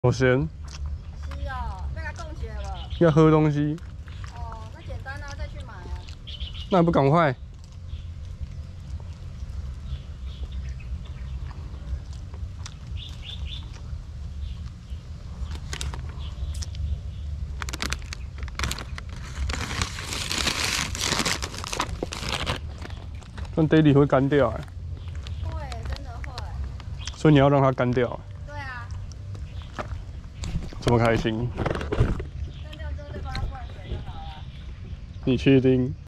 好咸， 是哦，被他供血了。 要喝东西， 哦，那简单啊，再去买啊。 那还不赶快？但 daily 会干掉哎， 会，真的会。 所以你要让它干掉。 对啊， 这么开心， 干掉之后再帮他灌水就好了。 你确定？